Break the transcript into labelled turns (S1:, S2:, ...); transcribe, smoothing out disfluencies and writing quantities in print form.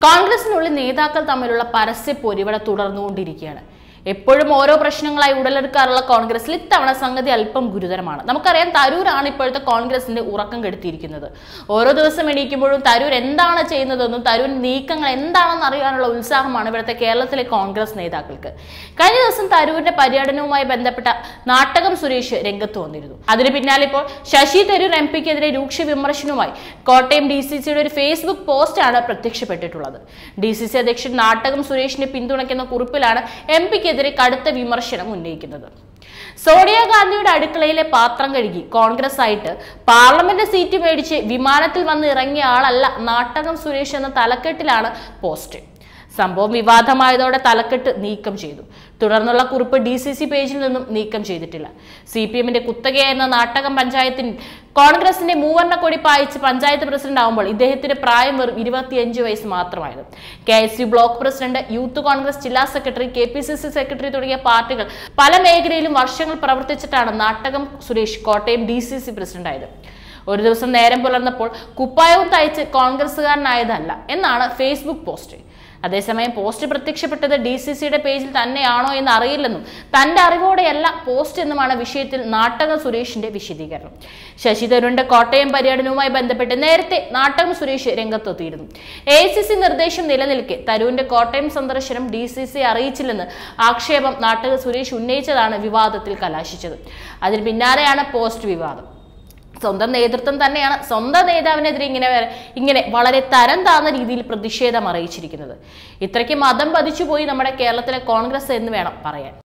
S1: കോൺഗ്രസിനുള്ളിൽ നേതാക്കൾ തമ്മിലുള്ള പരസ്യ പോരിവിടെ തുടർന്നുകൊണ്ടിരിക്കുകയാണ്. എപ്പോഴും ഓരോ പ്രശ്നങ്ങളായി ഉടലെടുക്കാറുള്ള കോൺഗ്രസിൽ ഇത്തവണ സംഗതി അല്പം ഗുരുതരമാണ്. നമുക്കറിയാം, തരൂരാണ് ഇപ്പോഴത്തെ കോൺഗ്രസിന്റെ ഉറക്കം കെടുത്തിയിരിക്കുന്നത്. ഓരോ ദിവസം എണീക്കുമ്പോഴും തരൂർ എന്താണ് ചെയ്യുന്നതെന്നും തരൂർ നീക്കങ്ങൾ എന്താണെന്ന് അറിയാനുള്ള ഉത്സാഹമാണ് ഇവിടുത്തെ കേരളത്തിലെ കോൺഗ്രസ് നേതാക്കൾക്ക്. കഴിഞ്ഞ ദിവസം തരൂരിന്റെ പര്യടനവുമായി ബന്ധപ്പെട്ട നാട്ടകം സുരേഷ് രംഗത്ത് വന്നിരുന്നു. അതിന് പിന്നാലെ ഇപ്പോൾ ശശി തരൂർ എംപിക്കെതിരെ രൂക്ഷ വിമർശനവുമായി കോട്ടയം DCCയുടെ ഒരു ഫേസ്ബുക്ക് പോസ്റ്റാണ് പ്രത്യക്ഷപ്പെട്ടിട്ടുള്ളത്. DCC അധ്യക്ഷൻ നാട്ടകം സുരേഷിനെ പിന്തുണയ്ക്കുന്ന കുറിപ്പിലാണ് എംപിക്ക് കടുത്ത വിമർശനം ഉന്നയിക്കുന്നത്. സോണിയാഗാന്ധിയുടെ അടുക്കളയിലെ പാത്രം കഴുകി കോൺഗ്രസ് ആയിട്ട് പാർലമെന്റ് സീറ്റ് മേടിച്ച് വിമാനത്തിൽ വന്ന് ഇറങ്ങിയ ആളല്ല നാട്ടകം സുരേഷ് എന്ന തലക്കെട്ടിലാണ് പോസ്റ്റ്. സംഭവം വിവാദമായതോടെ തലക്കെട്ട് നീക്കം ചെയ്തു. തുടർന്നുള്ള കുറിപ്പ് DCC പേജിൽ നിന്നും നീക്കം ചെയ്തിട്ടില്ല. CPMന്റെ കുത്തകയായിരുന്ന നാട്ടകം പഞ്ചായത്തിൽ കോൺഗ്രസിന്റെ മൂവർണ്ണക്കൊടി പായിച്ച് പഞ്ചായത്ത് പ്രസിഡന്റ് ആവുമ്പോൾ ഇദ്ദേഹത്തിന്റെ പ്രായം വെറും 25 വയസ്സ് മാത്രമായിരുന്നു. KSU block president, youth Congress ജില്ലാ സെക്രട്ടറി, KPCC സെക്രട്ടറി തുടങ്ങിയ പാർട്ടികൾ പല മേഖലയിലും വർഷങ്ങൾ പ്രവർത്തിച്ചിട്ടാണ് നാട്ടകം സുരേഷ് കോട്ടയം DCC പ്രസിഡന്റ് ആയത്. ഒരു ദിവസം നേരം പുലർന്നപ്പോൾ കുപ്പായവും തയ്ച്ച് കോൺഗ്രസുകാരനായതല്ല എന്നാണ് ഫേസ്ബുക്ക് പോസ്റ്റ്. അതേസമയം പോസ്റ്റ് പ്രത്യക്ഷപ്പെട്ടത് DCCയുടെ പേജിൽ തന്നെയാണോ എന്ന് അറിയില്ലെന്നും തന്റെ അറിവോടെയല്ല പോസ്റ്റ് എന്നുമാണ് വിഷയത്തിൽ നാട്ടകം സുരേഷിന്റെ വിശദീകരണം. ശശി തരൂരിന്റെ കോട്ടയം പര്യടനവുമായി ബന്ധപ്പെട്ട് നേരത്തെ നാട്ടകം സുരേഷ് രംഗത്തെത്തിയിരുന്നു. AICC നിർദ്ദേശം നിലനിൽക്കെ തരൂരിന്റെ കോട്ടയം സന്ദർശനം DCC അറിയിച്ചില്ലെന്ന് ആക്ഷേപം നാട്ടകം സുരേഷ് ഉന്നയിച്ചതാണ് വിവാദത്തിൽ കലാശിച്ചത്. അതിന് പിന്നാലെയാണ് പോസ്റ്റ് വിവാദം. സ്വന്തം നേതൃത്വം തന്നെയാണ് സ്വന്തം നേതാവിനെതിരെ ഇങ്ങനെ വളരെ തരം താഴ്ന്ന രീതിയിൽ പ്രതിഷേധം അറിയിച്ചിരിക്കുന്നത്. ഇത്രയ്ക്ക് മതം പതിച്ചുപോയി നമ്മുടെ കേരളത്തിലെ കോൺഗ്രസ് എന്ന് വേണം പറയാൻ.